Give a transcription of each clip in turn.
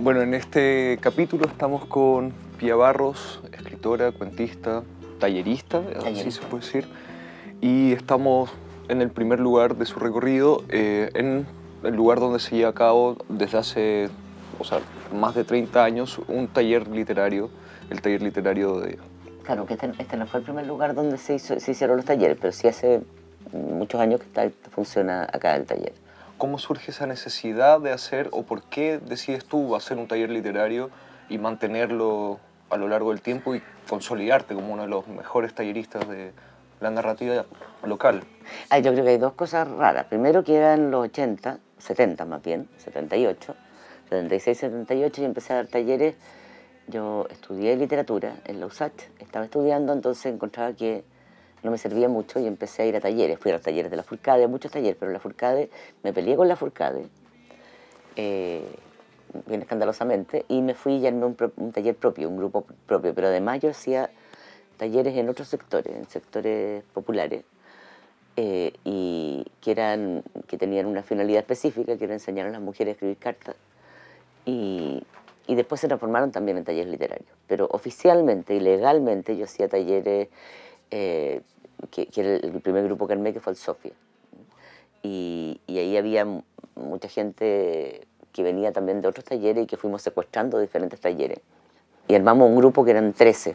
Bueno, en este capítulo estamos con Pía Barros, escritora, cuentista, tallerista, así se puede decir, y estamos en el primer lugar de su recorrido, en el lugar donde se lleva a cabo desde hace, más de 30 años, un taller literario, el taller literario de... Claro, que este no fue el primer lugar donde se hicieron los talleres, pero sí hace muchos años que funciona acá el taller. ¿Cómo surge esa necesidad de hacer, o por qué decides tú hacer un taller literario y mantenerlo a lo largo del tiempo y consolidarte como uno de los mejores talleristas de la narrativa local? Yo creo que hay dos cosas raras. Primero que eran los 80, 70 más bien, 78, 76, 78, y empecé a dar talleres. Yo estudié literatura en la USACH, estaba estudiando, entonces encontraba que no me servía mucho y empecé a ir a talleres. Fui a los talleres de la Furcade, a muchos talleres, pero la Furcade, me peleé con la Furcade, bien escandalosamente, y me fui y armé un taller propio, un grupo propio, pero además yo hacía talleres en otros sectores, en sectores populares, y que tenían una finalidad específica, que era enseñar a las mujeres a escribir cartas, y después se transformaron también en talleres literarios. Pero oficialmente y legalmente yo hacía talleres, que era el primer grupo que armé, que fue el Sofía. Y ahí había mucha gente que venía también de otros talleres y que fuimos secuestrando diferentes talleres. Y armamos un grupo que eran 13.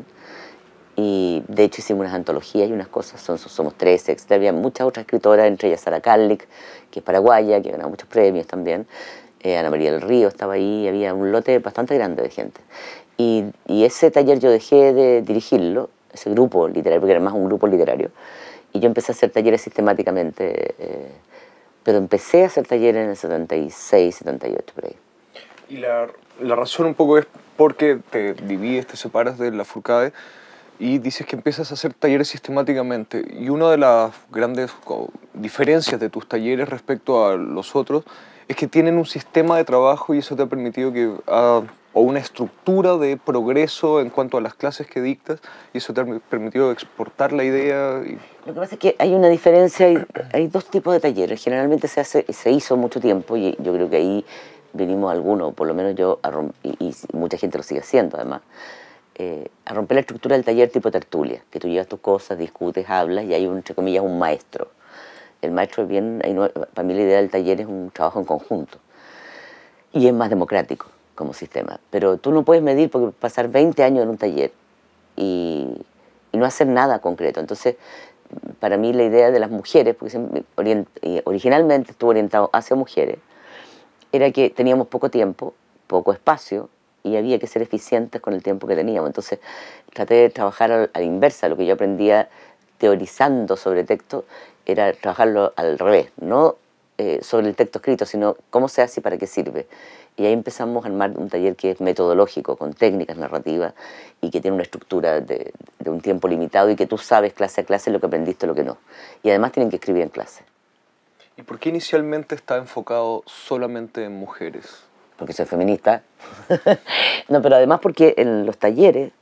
Y de hecho hicimos unas antologías y unas cosas, somos 13, etc. Había muchas otras escritoras, entre ellas Sara Karlik, que es paraguaya, que ha ganado muchos premios también. Ana María del Río estaba ahí, había un lote bastante grande de gente. Y ese taller yo dejé de dirigirlo, ese grupo literario, porque era más un grupo literario, y yo empecé a hacer talleres sistemáticamente, pero empecé a hacer talleres en el 76, 78, por ahí. Y la razón un poco es porque te divides, te separas de la Furcade y dices que empiezas a hacer talleres sistemáticamente. Y una de las grandes diferencias de tus talleres respecto a los otros es que tienen un sistema de trabajo y eso te ha permitido o una estructura de progreso en cuanto a las clases que dictas, y eso te ha permitido exportar la idea. Lo que pasa es que hay una diferencia, hay dos tipos de talleres. Generalmente se hizo mucho tiempo, y yo creo que ahí vinimos algunos, por lo menos yo, y mucha gente lo sigue haciendo además, a romper la estructura del taller tipo tertulia, que tú llevas tus cosas, discutes, hablas, y hay, entre comillas, un maestro. El maestro es bien, para mí la idea del taller es un trabajo en conjunto, y es más democrático como sistema. Pero tú no puedes medir, porque pasar 20 años en un taller y no hacer nada concreto. Entonces, para mí la idea de las mujeres, porque originalmente estuvo orientado hacia mujeres, era que teníamos poco tiempo, poco espacio, y había que ser eficientes con el tiempo que teníamos. Entonces traté de trabajar a la inversa. Lo que yo aprendía teorizando sobre texto era trabajarlo al revés, no sobre el texto escrito, sino cómo se hace y para qué sirve. Y ahí empezamos a armar un taller que es metodológico, con técnicas narrativas, y que tiene una estructura de un tiempo limitado, y que tú sabes clase a clase lo que aprendiste y lo que no. Y además tienen que escribir en clase. ¿Y por qué inicialmente está enfocado solamente en mujeres? Porque soy feminista. No, pero además porque en los talleres,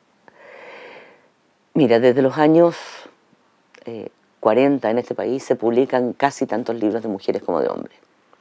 mira, desde los años 40 en este país se publican casi tantos libros de mujeres como de hombres.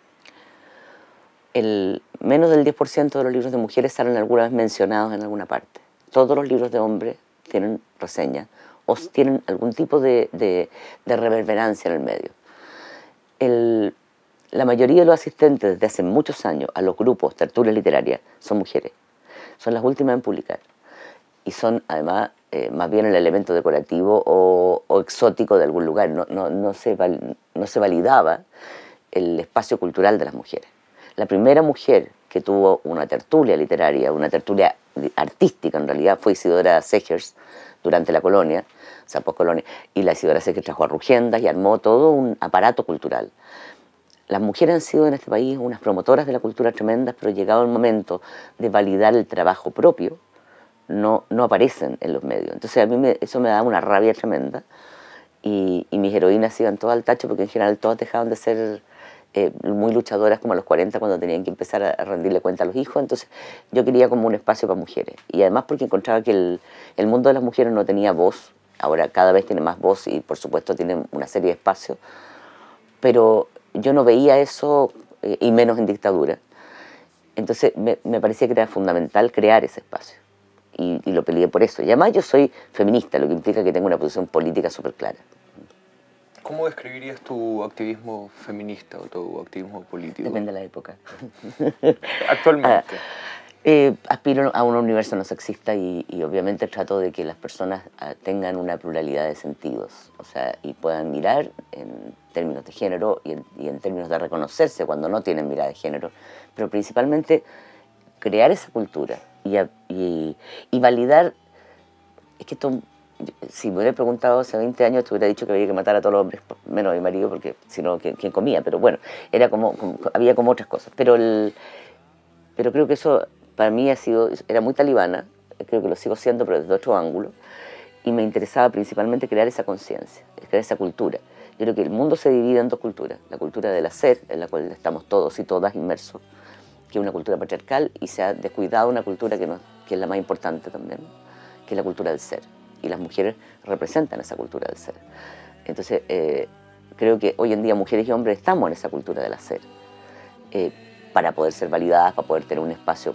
Menos del 10% de los libros de mujeres salen alguna vez mencionados en alguna parte. Todos los libros de hombres tienen reseña o tienen algún tipo de reverberancia en el medio. La mayoría de los asistentes desde hace muchos años a los grupos, tertulias literarias, son mujeres. Son las últimas en publicar. Y son, además, más bien el elemento decorativo o exótico de algún lugar. No se validaba el espacio cultural de las mujeres. La primera mujer que tuvo una tertulia literaria, una tertulia artística en realidad, fue Isidora Segers durante la colonia, o sea, poscolonia, y la Isidora Segers trajo a Rugendas y armó todo un aparato cultural. Las mujeres han sido en este país unas promotoras de la cultura tremendas, pero llegado el momento de validar el trabajo propio, no aparecen en los medios. Entonces a mí eso me da una rabia tremenda, y mis heroínas iban todas al tacho, porque en general todas dejaban de ser muy luchadoras como a los 40, cuando tenían que empezar a rendirle cuenta a los hijos. Entonces yo quería como un espacio para mujeres, y además porque encontraba que el mundo de las mujeres no tenía voz. Ahora cada vez tiene más voz y por supuesto tiene una serie de espacios, pero yo no veía eso, y menos en dictadura. Entonces me parecía que era fundamental crear ese espacio. Y lo peleé por eso. Y además yo soy feminista, lo que implica que tengo una posición política súper clara. ¿Cómo describirías tu activismo feminista o tu activismo político? Depende de la época. Actualmente. Aspiro a un universo no sexista y obviamente trato de que las personas tengan una pluralidad de sentidos, o sea, y puedan mirar en términos de género y en términos de reconocerse cuando no tienen mirada de género, pero principalmente crear esa cultura y validar. Es que esto, si me hubiera preguntado hace 20 años, te hubiera dicho que había que matar a todos los hombres, menos a mi marido, porque si no, ¿quién comía? Pero bueno, era había como otras cosas. Pero creo que eso para mí era muy talibana, creo que lo sigo siendo, pero desde otro ángulo, y me interesaba principalmente crear esa conciencia, crear esa cultura. Yo creo que el mundo se divide en dos culturas: la cultura del hacer, en la cual estamos todos y todas inmersos, que es una cultura patriarcal, y se ha descuidado una cultura que es la más importante también, que es la cultura del ser. Y las mujeres representan esa cultura del ser. Entonces, creo que hoy en día mujeres y hombres estamos en esa cultura del hacer, para poder ser validadas, para poder tener un espacio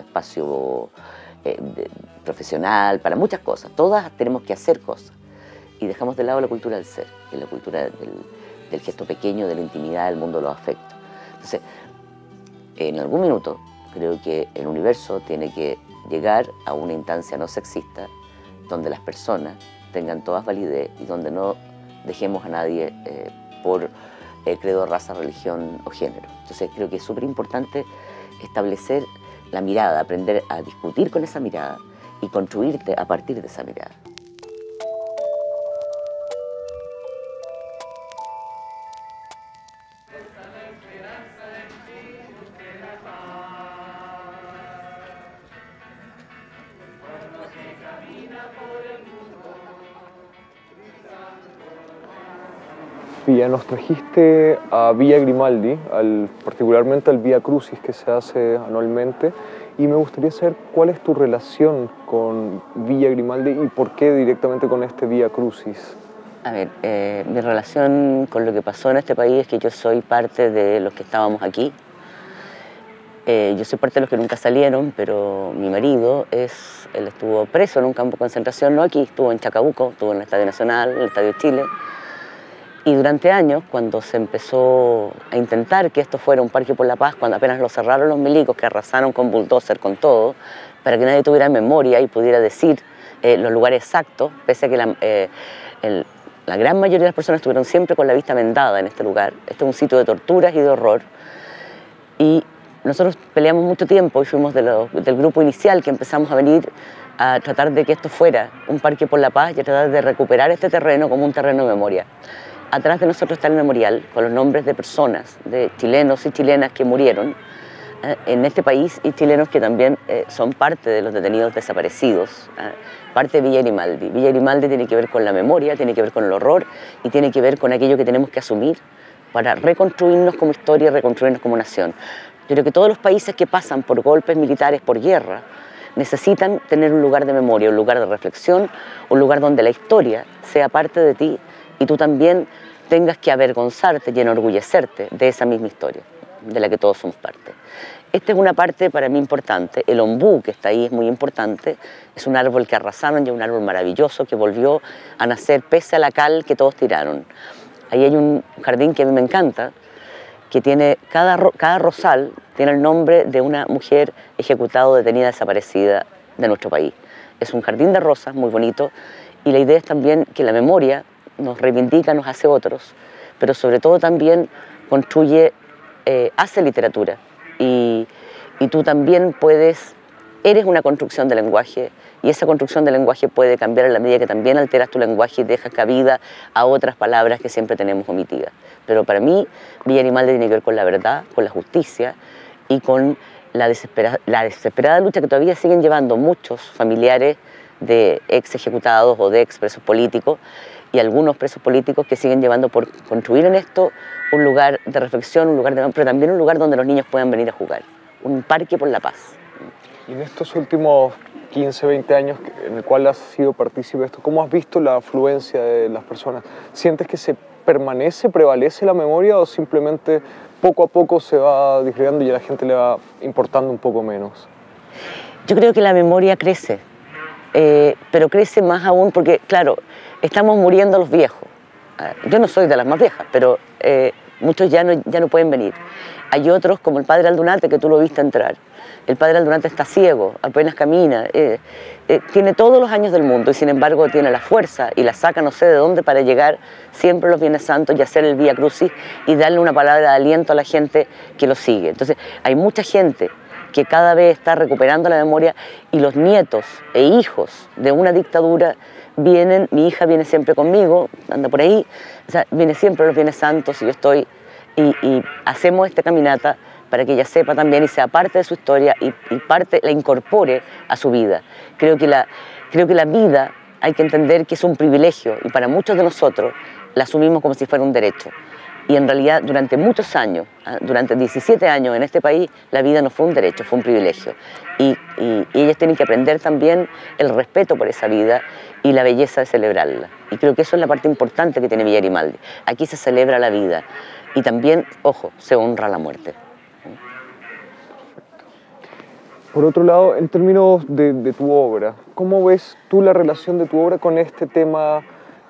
profesional, para muchas cosas. Todas tenemos que hacer cosas. Y dejamos de lado la cultura del ser, que es la cultura del gesto pequeño, de la intimidad, del mundo de los afectos. Entonces, en algún minuto, creo que el universo tiene que llegar a una instancia no sexista, donde las personas tengan todas validez y donde no dejemos a nadie por credo, raza, religión o género. Entonces creo que es súper importante establecer la mirada, aprender a discutir con esa mirada y construirte a partir de esa mirada. Pía, nos trajiste a Villa Grimaldi, particularmente al Vía Crucis que se hace anualmente, y me gustaría saber cuál es tu relación con Villa Grimaldi y por qué directamente con este Vía Crucis. A ver, mi relación con lo que pasó en este país es que yo soy parte de los que estábamos aquí. Yo soy parte de los que nunca salieron, pero mi marido, él estuvo preso en un campo de concentración, no aquí, estuvo en Chacabuco, estuvo en el Estadio Nacional, en el Estadio Chile. Y durante años, cuando se empezó a intentar que esto fuera un parque por la paz, cuando apenas lo cerraron los milicos, que arrasaron con bulldozer, con todo, para que nadie tuviera memoria y pudiera decir los lugares exactos, pese a que la gran mayoría de las personas estuvieron siempre con la vista vendada en este lugar. Este es un sitio de torturas y de horror. Y nosotros peleamos mucho tiempo y fuimos del grupo inicial que empezamos a venir a tratar de que esto fuera un parque por la paz y a tratar de recuperar este terreno como un terreno de memoria. Atrás de nosotros está el memorial con los nombres de personas, de chilenos y chilenas que murieron en este país y chilenos que también son parte de los detenidos desaparecidos, parte de Villa Grimaldi. Villa Grimaldi tiene que ver con la memoria, tiene que ver con el horror y tiene que ver con aquello que tenemos que asumir para reconstruirnos como historia y reconstruirnos como nación. Yo creo que todos los países que pasan por golpes militares, por guerra, necesitan tener un lugar de memoria, un lugar de reflexión, un lugar donde la historia sea parte de ti y tú también tengas que avergonzarte y enorgullecerte de esa misma historia, de la que todos somos parte. Esta es una parte para mí importante. El ombú que está ahí es muy importante. Es un árbol que arrasaron y es un árbol maravilloso que volvió a nacer pese a la cal que todos tiraron. Ahí hay un jardín que a mí me encanta, que tiene, cada rosal tiene el nombre de una mujer ejecutada o detenida desaparecida de nuestro país. Es un jardín de rosas muy bonito y la idea es también que la memoria nos reivindica, nos hace otros, pero sobre todo también construye, hace literatura y tú también eres una construcción de lenguaje y esa construcción de lenguaje puede cambiar a la medida que también alteras tu lenguaje y dejas cabida a otras palabras que siempre tenemos omitidas. Pero para mí Villa Grimaldi tiene que ver con la verdad, con la justicia y con la desesperada lucha que todavía siguen llevando muchos familiares de ex ejecutados o de ex presos políticos y algunos presos políticos que siguen llevando por construir en esto un lugar de reflexión, un lugar pero también un lugar donde los niños puedan venir a jugar, un parque por la paz. Y en estos últimos 15, 20 años en el cual has sido partícipe de esto, ¿cómo has visto la afluencia de las personas? ¿Sientes que prevalece la memoria o simplemente poco a poco se va disgregando y a la gente le va importando un poco menos? Yo creo que la memoria crece, pero crece más aún porque, claro, estamos muriendo los viejos. Yo no soy de las más viejas, pero muchos ya no pueden venir. Hay otros, como el padre Aldunate, que tú lo viste entrar. El padre Aldunate está ciego, apenas camina, tiene todos los años del mundo y sin embargo tiene la fuerza y la saca no sé de dónde para llegar siempre a los Viernes Santos y hacer el Vía Crucis y darle una palabra de aliento a la gente que lo sigue. Entonces hay mucha gente que cada vez está recuperando la memoria y los nietos e hijos de una dictadura vienen, mi hija viene siempre conmigo, anda por ahí, o sea, viene siempre a los Viernes Santos y yo estoy, y hacemos esta caminata para que ella sepa también y sea parte de su historia y la incorpore a su vida. Creo que la vida hay que entender que es un privilegio y para muchos de nosotros la asumimos como si fuera un derecho. Y en realidad durante muchos años, durante 17 años en este país, la vida no fue un derecho, fue un privilegio. Y ellas tienen que aprender también el respeto por esa vida y la belleza de celebrarla. Y creo que eso es la parte importante que tiene Villa Grimaldi. Aquí se celebra la vida y también, ojo, se honra la muerte. Por otro lado, en términos de tu obra, ¿cómo ves tú la relación de tu obra con este tema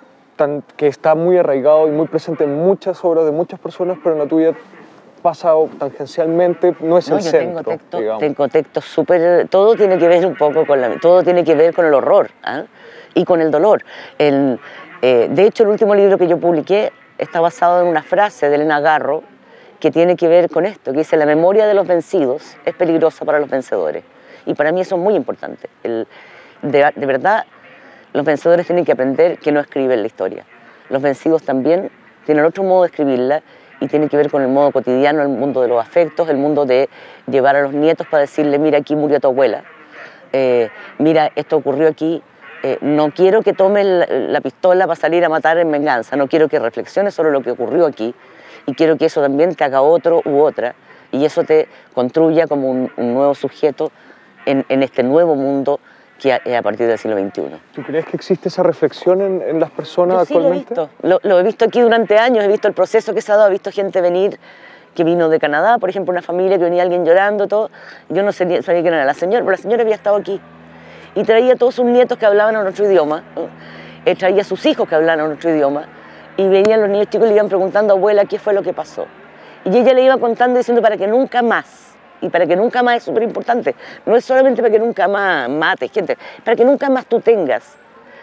que está muy arraigado y muy presente en muchas obras de muchas personas, pero en la tuya pasa tangencialmente, no es el centro, digamos? Tengo textos súper... Todo tiene que ver un poco todo tiene que ver con el horror, ¿eh? Y con el dolor. De hecho, el último libro que yo publiqué está basado en una frase de Elena Garro, que tiene que ver con esto, que dice: la memoria de los vencidos es peligrosa para los vencedores. Y para mí eso es muy importante. De verdad, los vencedores tienen que aprender que no escriben la historia. Los vencidos también tienen otro modo de escribirla y tiene que ver con el modo cotidiano, el mundo de los afectos, el mundo de llevar a los nietos para decirle: mira, aquí murió tu abuela, mira, esto ocurrió aquí, no quiero que tomes la pistola para salir a matar en venganza, no quiero que reflexiones sobre lo que ocurrió aquí, y quiero que eso también te haga otro u otra, y eso te construya como un nuevo sujeto en este nuevo mundo que a partir del siglo XXI. ¿Tú crees que existe esa reflexión en las personas Yo sí actualmente? Lo he visto aquí durante años, he visto el proceso que se ha dado, he visto gente venir que vino de Canadá, por ejemplo, una familia que venía alguien llorando, todo. Yo no sabía quién era la señora, pero la señora había estado aquí y traía a todos sus nietos que hablaban en otro idioma, ¿no? Traía a sus hijos que hablaban en otro idioma, y venían los niños chicos y le iban preguntando: abuela, ¿qué fue lo que pasó? Y ella le iba contando diciendo: para que nunca más, y para que nunca más es súper importante, no es solamente para que nunca más mates gente, para que nunca más tú tengas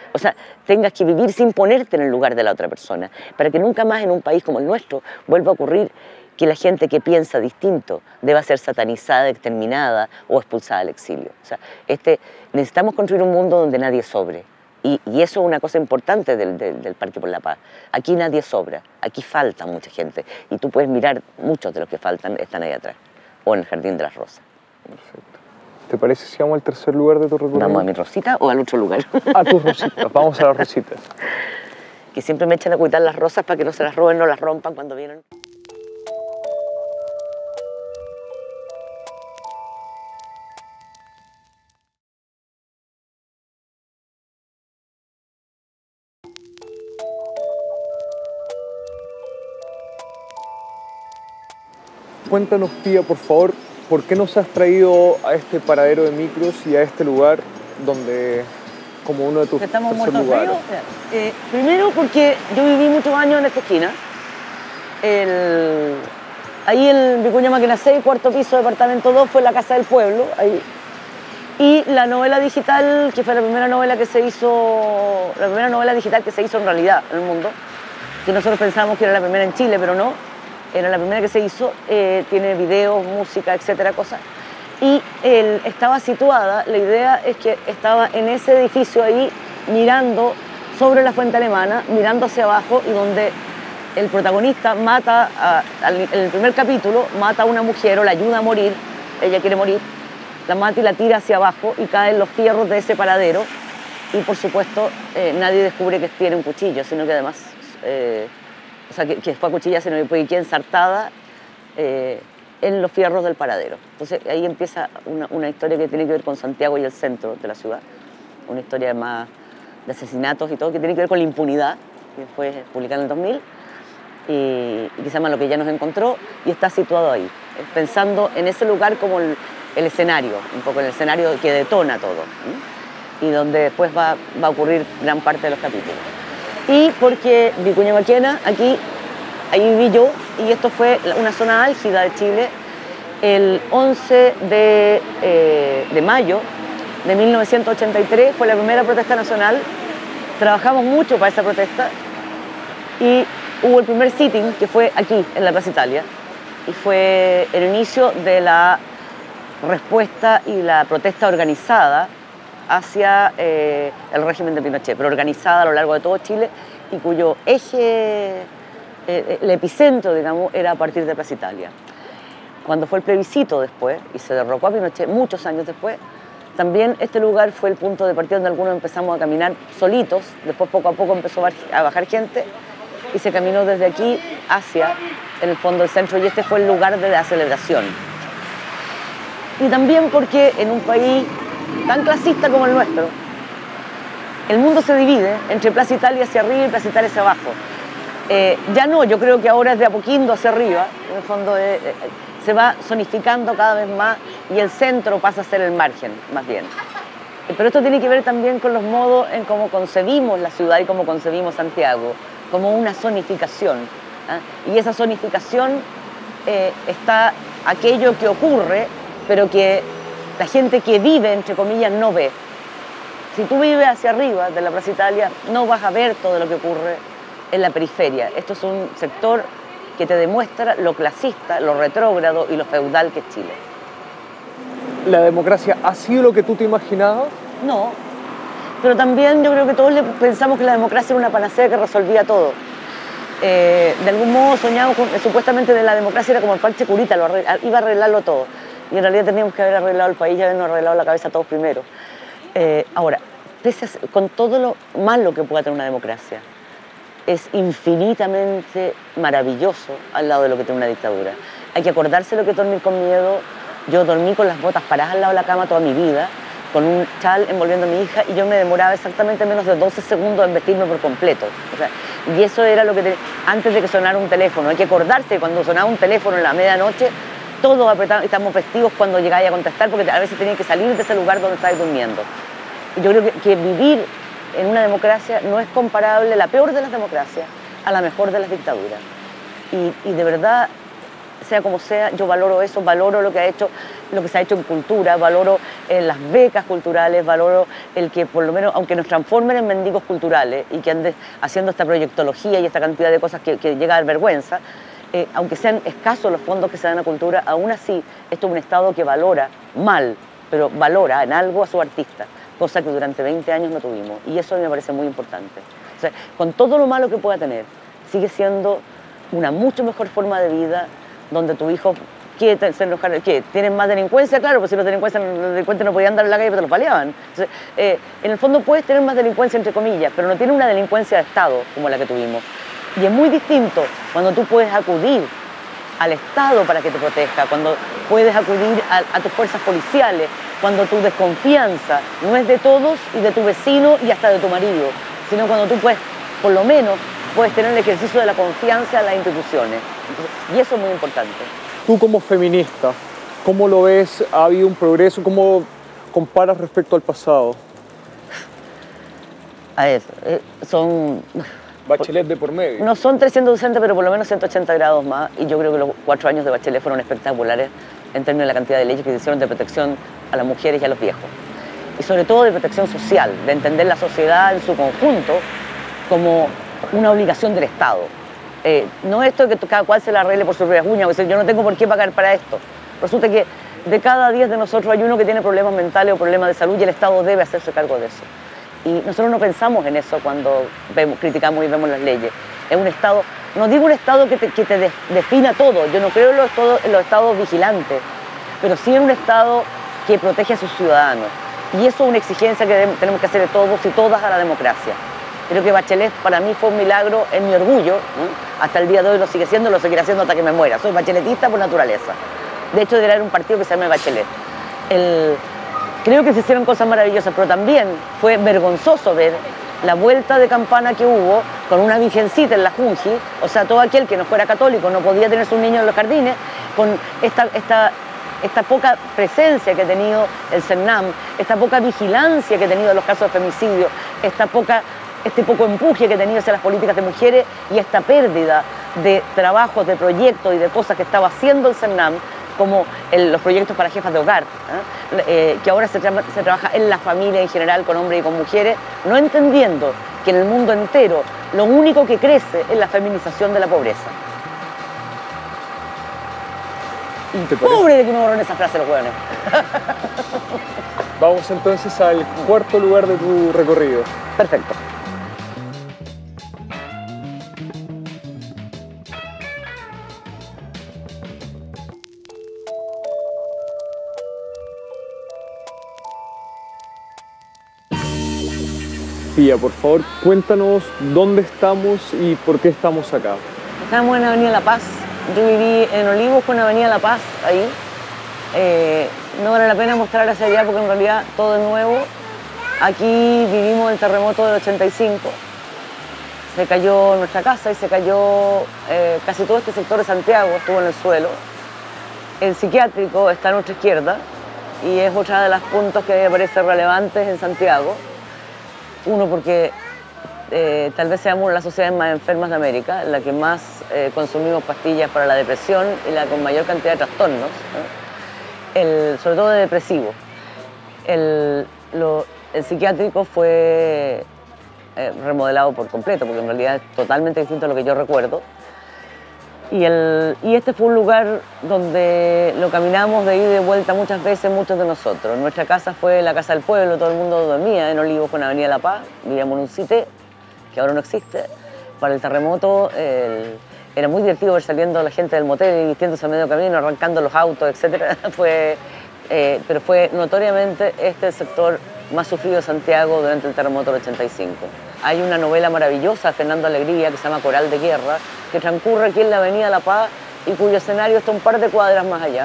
que vivir sin ponerte en el lugar de la otra persona, para que nunca más en un país como el nuestro vuelva a ocurrir que la gente que piensa distinto deba ser satanizada, exterminada o expulsada al exilio. Necesitamos construir un mundo donde nadie sobre. Y eso es una cosa importante del Parque por la Paz. Aquí nadie sobra, aquí falta mucha gente. Y tú puedes mirar, muchos de los que faltan están ahí atrás, o en el Jardín de las Rosas. Perfecto. ¿Te parece si vamos al tercer lugar de tu recorrido? ¿Vamos a mi Rosita o al otro lugar? A tus rositas, vamos a las rositas. Que siempre me echan a cuidar las rosas para que no se las roben, no las rompan cuando vienen. Cuéntanos, Pía, por favor, ¿por qué nos has traído a este paradero de micros y a este lugar donde, como uno de tus ¿Estamos tercer muertos lugares? fríos? Primero porque yo viví muchos años en esta esquina. Ahí en Vicuña Máquina 6, cuarto piso, departamento 2, fue la Casa del Pueblo. Ahí. Y la novela digital, que fue la primera novela que se hizo, la primera novela digital que se hizo en realidad en el mundo, que nosotros pensábamos que era la primera en Chile, pero no, era la primera que se hizo, tiene videos, música, etcétera, cosas. Y estaba situada, la idea es que estaba en ese edificio ahí, mirando sobre la Fuente Alemana, mirando hacia abajo, y donde el protagonista mata, en el primer capítulo, mata a una mujer o la ayuda a morir, ella quiere morir, la mata y la tira hacia abajo y caen los fierros de ese paradero, y por supuesto nadie descubre que tiene un cuchillo, sino que además, que fue acuchillada, sino que queda ensartada en los fierros del paradero. Entonces ahí empieza una historia que tiene que ver con Santiago y el centro de la ciudad, una historia más de asesinatos y todo, que tiene que ver con la impunidad, que fue publicada en el 2000, y que se llama Lo que ya nos encontró, y está situado ahí, pensando en ese lugar como el escenario, un poco el escenario que detona todo, ¿sí? Y donde después va a ocurrir gran parte de los capítulos. Y porque Vicuña Maquena, aquí, ahí viví yo, y esto fue una zona álgida de Chile. El 11 de mayo de 1983 fue la primera protesta nacional. Trabajamos mucho para esa protesta y hubo el primer sitting, que fue aquí, en la Plaza Italia, y fue el inicio de la respuesta y la protesta organizada hacia el régimen de Pinochet, pero organizada a lo largo de todo Chile y cuyo eje, el epicentro, digamos, era a partir de Plaza Italia. Cuando fue el plebiscito después, y se derrocó a Pinochet muchos años después, también este lugar fue el punto de partida donde algunos empezamos a caminar solitos, después poco a poco empezó a bajar gente, y se caminó desde aquí hacia, en el fondo, el centro, y este fue el lugar de la celebración. Y también porque en un país tan clasista como el nuestro, el mundo se divide entre Plaza Italia hacia arriba y Plaza Italia hacia abajo. Ya no, yo creo que ahora es de a poquito hacia arriba, en el fondo se va zonificando cada vez más y el centro pasa a ser el margen, más bien. Pero esto tiene que ver también con los modos en cómo concebimos la ciudad y cómo concebimos Santiago, como una zonificación. ¿Eh? Y esa zonificación está aquello que ocurre, pero que la gente que vive, entre comillas, no ve. Si tú vives hacia arriba de la Plaza Italia, no vas a ver todo lo que ocurre en la periferia. Esto es un sector que te demuestra lo clasista, lo retrógrado y lo feudal que es Chile. ¿La democracia ha sido lo que tú te imaginabas? No, pero también yo creo que todos pensamos que la democracia era una panacea que resolvía todo. De algún modo soñamos supuestamente de la democracia era como el parche curita, iba a arreglarlo todo. Y en realidad teníamos que haber arreglado el país y habernos arreglado la cabeza todos primero. Ahora, con todo lo malo que pueda tener una democracia, es infinitamente maravilloso al lado de lo que tiene una dictadura. Hay que acordarse lo que es dormir con miedo. Yo dormí con las botas paradas al lado de la cama toda mi vida, con un chal envolviendo a mi hija, y yo me demoraba exactamente menos de 12 segundos en vestirme por completo. O sea, y eso era lo que antes de que sonara un teléfono. Hay que acordarse que cuando sonaba un teléfono en la medianoche, todos apretados, estamos vestidos cuando llegáis a contestar, porque a veces tenías que salir de ese lugar donde estáis durmiendo. Y yo creo que vivir en una democracia no es comparable, la peor de las democracias, a la mejor de las dictaduras. Y de verdad, sea como sea, yo valoro eso, valoro lo que se ha hecho en cultura, valoro las becas culturales, valoro el que por lo menos, aunque nos transformen en mendigos culturales y que anden haciendo esta proyectología y esta cantidad de cosas que llega a dar vergüenza, aunque sean escasos los fondos que se dan a cultura, aún así esto es un Estado que valora mal, pero valora en algo a su artista, cosa que durante 20 años no tuvimos, y eso me parece muy importante. O sea, con todo lo malo que pueda tener, sigue siendo una mucho mejor forma de vida, donde tu hijo quiere ser enojar, ¿qué? ¿Tienen más delincuencia? Claro, pues si los delincuentes no podían andar en la calle, pero te los baleaban. Entonces, en el fondo puedes tener más delincuencia, entre comillas, pero no tiene una delincuencia de Estado como la que tuvimos. Y es muy distinto cuando tú puedes acudir al Estado para que te proteja, cuando puedes acudir a tus fuerzas policiales, cuando tu desconfianza no es de todos y de tu vecino y hasta de tu marido, sino cuando tú puedes, por lo menos, puedes tener el ejercicio de la confianza en las instituciones. Entonces, y eso es muy importante. Tú como feminista, ¿cómo lo ves? ¿Ha habido un progreso? ¿Cómo comparas respecto al pasado? A ver, son... Bachelet de por medio. No son 360, pero por lo menos 180 grados más. Y yo creo que los 4 años de Bachelet fueron espectaculares en términos de la cantidad de leyes que se hicieron de protección a las mujeres y a los viejos. Y sobre todo de protección social, de entender la sociedad en su conjunto como una obligación del Estado. No esto de que cada cual se la arregle por sus propias uñas, o sea, yo no tengo por qué pagar para esto. Resulta que de cada 10 de nosotros hay uno que tiene problemas mentales o problemas de salud y el Estado debe hacerse cargo de eso. Y nosotros no pensamos en eso cuando criticamos y vemos las leyes. Es un Estado, no digo un Estado que te defina todo, yo no creo en los estados vigilantes, pero sí en un Estado que protege a sus ciudadanos. Y eso es una exigencia que tenemos que hacer de todos y todas a la democracia. Creo que Bachelet para mí fue un milagro, es mi orgullo, hasta el día de hoy lo sigue siendo, lo seguiré haciendo hasta que me muera. Soy bacheletista por naturaleza. De hecho, debería haber un partido que se llame Bachelet. Creo que se hicieron cosas maravillosas, pero también fue vergonzoso ver la vuelta de campana que hubo con una virgencita en la Junji, o sea, todo aquel que no fuera católico no podía tener sus niños en los jardines, con esta poca presencia que ha tenido el CERNAM, esta poca vigilancia que ha tenido en los casos de femicidio, este poco empuje que ha tenido hacia las políticas de mujeres y esta pérdida de trabajos, de proyectos y de cosas que estaba haciendo el CERNAM, como los proyectos para jefas de hogar, que ahora se trabaja en la familia en general, con hombres y con mujeres, no entendiendo que en el mundo entero lo único que crece es la feminización de la pobreza. Y pobre de que me borraron esa frase los hueones. Vamos entonces al cuarto lugar de tu recorrido. Perfecto. Pía, por favor, cuéntanos dónde estamos y por qué estamos acá. Estamos en Avenida La Paz. Yo viví en Olivos con Avenida La Paz, ahí. No vale la pena mostrar hacia allá porque en realidad todo es nuevo. Aquí vivimos el terremoto del 85. Se cayó nuestra casa y se cayó casi todo este sector de Santiago, estuvo en el suelo. El psiquiátrico está a nuestra izquierda y es otra de los puntos que me parece relevantes en Santiago. Uno, porque tal vez seamos las sociedades más enfermas de América, la que más consumimos pastillas para la depresión y la con mayor cantidad de trastornos, sobre todo de depresivos. El psiquiátrico fue remodelado por completo, porque en realidad es totalmente distinto a lo que yo recuerdo. Y este fue un lugar donde lo caminamos de ida y de vuelta muchas veces, muchos de nosotros. Nuestra casa fue la casa del pueblo, todo el mundo dormía en Olivos con Avenida La Paz, vivíamos en un cité, que ahora no existe. Para el terremoto era muy divertido ver saliendo la gente del motel y vistiéndose a medio camino, arrancando los autos, etc. Pero fue notoriamente el sector más sufrido de Santiago durante el terremoto del 85. Hay una novela maravillosa de Fernando Alegría que se llama Coral de Guerra, que transcurre aquí en la Avenida La Paz y cuyo escenario está un par de cuadras más allá.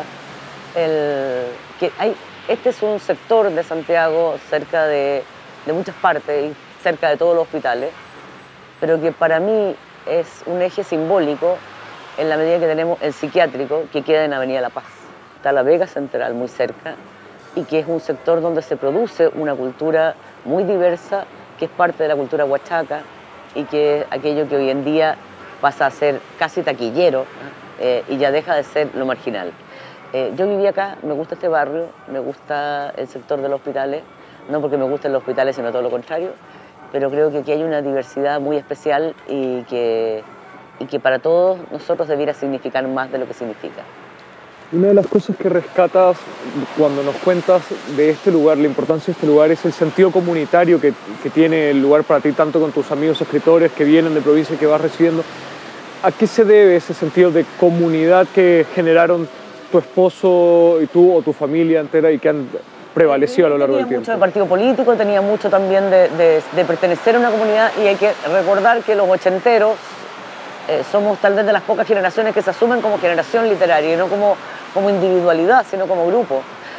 Este es un sector de Santiago cerca de muchas partes y cerca de todos los hospitales, pero que para mí es un eje simbólico en la medida que tenemos el psiquiátrico que queda en Avenida La Paz. Está la Vega Central muy cerca y que es un sector donde se produce una cultura muy diversa, que es parte de la cultura huachaca y que es aquello que hoy en día pasa a ser casi taquillero y ya deja de ser lo marginal. Yo viví acá, me gusta este barrio, me gusta el sector de los hospitales, no porque me gusten los hospitales, sino todo lo contrario, pero creo que aquí hay una diversidad muy especial y que para todos nosotros debiera significar más de lo que significa. Una de las cosas que rescatas cuando nos cuentas de este lugar, la importancia de este lugar, es el sentido comunitario que tiene el lugar para ti, tanto con tus amigos escritores que vienen de provincia y que vas recibiendo. ¿A qué se debe ese sentido de comunidad que generaron tu esposo y tú o tu familia entera y que han prevalecido a lo largo del tiempo? Tenía mucho de partido político, tenía mucho también de pertenecer a una comunidad, y hay que recordar que los ochenteros somos tal vez de las pocas generaciones que se asumen como generación literaria y no como individualidad, sino como grupo.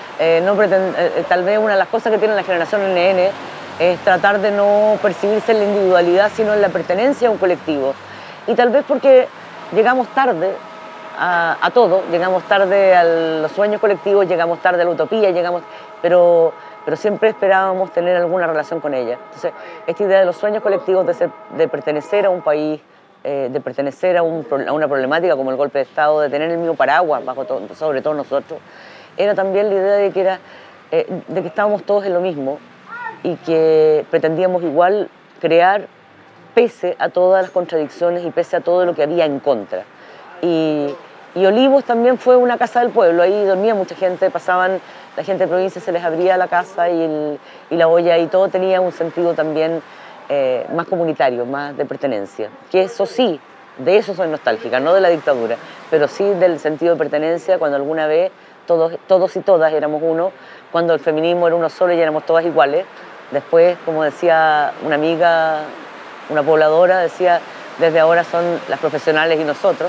Tal vez una de las cosas que tiene la generación NN es tratar de no percibirse en la individualidad, sino en la pertenencia a un colectivo. Y tal vez porque llegamos tarde a todo, llegamos tarde a los sueños colectivos, llegamos tarde a la utopía, pero siempre esperábamos tener alguna relación con ella. Entonces, esta idea de los sueños colectivos, de pertenecer a un país, de pertenecer a una problemática como el golpe de Estado, de tener el mismo paraguas sobre todo nosotros, era también la idea de que estábamos todos en lo mismo y que pretendíamos igual crear pese a todas las contradicciones y pese a todo lo que había en contra. Y Olivos también fue una casa del pueblo, ahí dormía mucha gente, la gente de provincia se les abría la casa y la olla, y todo tenía un sentido también más comunitario, más de pertenencia. Que eso sí, de eso soy nostálgica, no de la dictadura, pero sí del sentido de pertenencia, cuando alguna vez todos y todas éramos uno, cuando el feminismo era uno solo y éramos todas iguales. Después, como decía una amiga, una pobladora, decía, desde ahora son las profesionales y nosotros.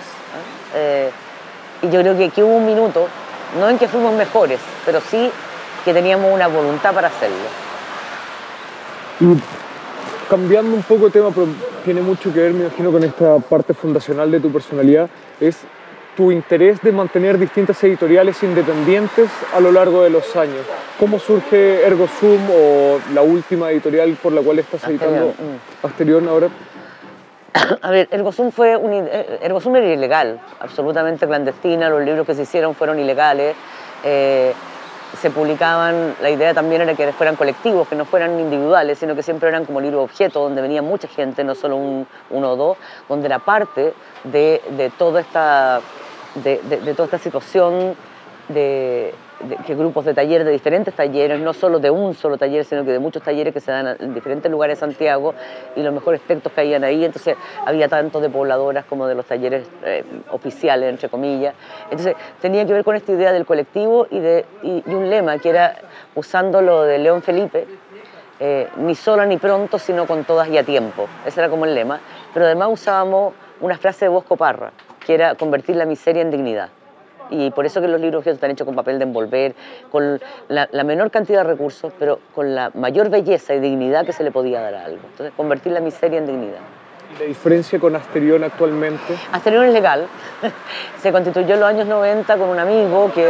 Y yo creo que aquí hubo un minuto, no en que fuimos mejores, pero sí que teníamos una voluntad para hacerlo. cambiando un poco de tema, pero tiene mucho que ver, me imagino, con esta parte fundacional de tu personalidad, es tu interés de mantener distintas editoriales independientes a lo largo de los años. ¿Cómo surge Ergo Sum o la última editorial por la cual estás editando Asterión ahora? A ver, Ergo Sum era ilegal, absolutamente clandestina, los libros que se hicieron fueron ilegales, se publicaban, la idea también era que fueran colectivos, que no fueran individuales, sino que siempre eran como libros objeto, donde venía mucha gente, no solo uno o dos, donde era parte de toda esta situación que grupos de talleres, de diferentes talleres, no solo de un solo taller, sino que de muchos talleres que se dan en diferentes lugares de Santiago, y los mejores textos caían ahí. Entonces había tanto de pobladoras como de los talleres oficiales, entre comillas. Entonces tenía que ver con esta idea del colectivo y un lema que era, usando lo de León Felipe, ni sola ni pronto, sino con todas y a tiempo. Ese era como el lema. Pero además usábamos una frase de Bosco Parra, que era convertir la miseria en dignidad. Y por eso que los libros están hechos con papel de envolver, con la menor cantidad de recursos, pero con la mayor belleza y dignidad que se le podía dar a algo. Entonces, convertir la miseria en dignidad. ¿Y la diferencia con Asterión actualmente? Asterión es legal. Se constituyó en los años 90 con un amigo que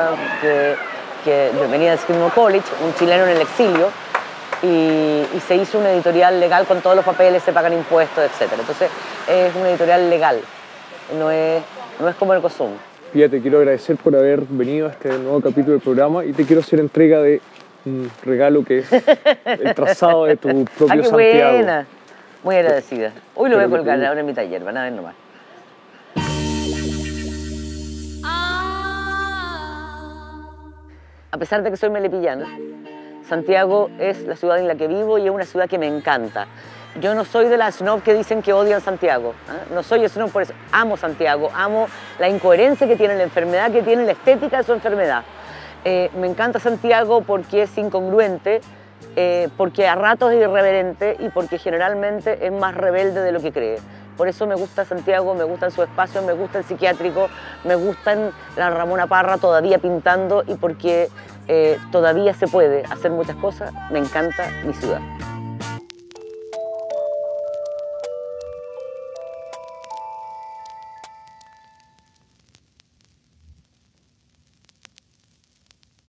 venía de Skidmore College, un chileno en el exilio, y se hizo una editorial legal con todos los papeles, se pagan impuestos, etc. Entonces, es una editorial legal, no es como Ergo Sum. Pía, te quiero agradecer por haber venido a este nuevo capítulo del programa y te quiero hacer entrega de un regalo que es el trazado de tu propio qué Santiago. Buena. Muy agradecida. Hoy lo voy a colgar ahora en mi taller, van a ver nomás. A pesar de que soy melipillana, Santiago es la ciudad en la que vivo y es una ciudad que me encanta. Yo no soy de las snob que dicen que odian Santiago, ¿eh? No soy snob por eso. Amo Santiago, amo la incoherencia que tiene, la enfermedad que tiene, la estética de su enfermedad. Me encanta Santiago porque es incongruente, porque a ratos es irreverente y porque generalmente es más rebelde de lo que cree. Por eso me gusta Santiago, me gusta su espacio, me gusta el psiquiátrico, me gustan la Ramona Parra todavía pintando y porque todavía se puede hacer muchas cosas. Me encanta mi ciudad.